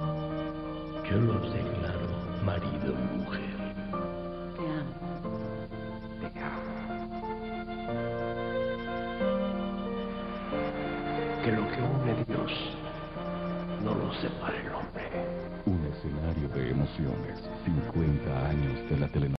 Yo los declaro marido y mujer. Te amo. Te amo. Que lo que une Dios no lo separe el hombre. Un escenario de emociones, 50 años de la telenovela.